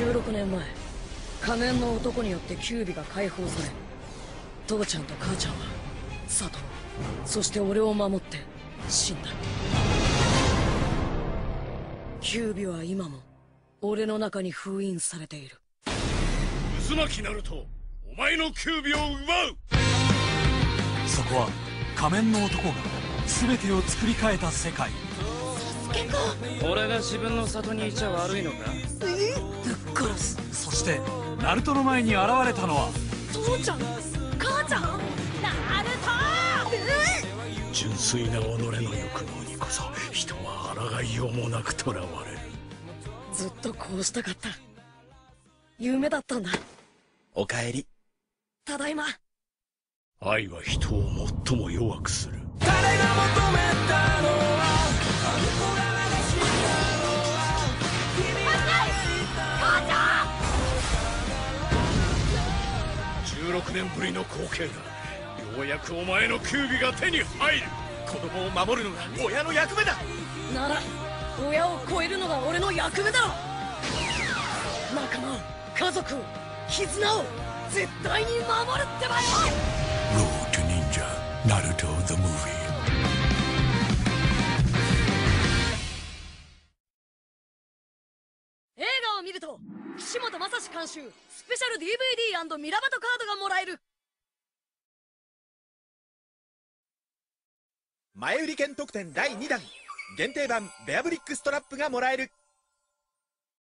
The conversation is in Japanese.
16年前、仮面の男によってキュービが解放され、父ちゃんと母ちゃんはサトロ、そして俺を守って死んだ。キュービは今も俺の中に封印されている。 渦巻きナルト、お前のキュービを奪う。 そこは仮面の男が全てを作り変えた世界。 サスケか。 俺が自分の里にいちゃ悪いのか。 ぶっ殺す。 そしてナルトの前に現れたのは父ちゃん、母ちゃん、ナルト。 純粋な己の欲望にこそ人は抗いようもなく囚われる。 ずっとこうしたかった。夢だったんだ。 おかえり。 ただいま。 愛は人を最も弱くする。 誰が求めたのは 16年ぶりの光景だ。ようやくお前のキュービが手に入る。 子供を守るのが親の役目だ。 なら親を超えるのが俺の役目だろ。仲間を、家族を、絆を絶対に守るってばよ。 Road to Ninja Naruto the Movie。 映画を見ると岸本正史監修スペシャル DVD& ミラバトカードがもらえる。 前売り券特典第2弾限定版ベアブリックストラップがもらえる。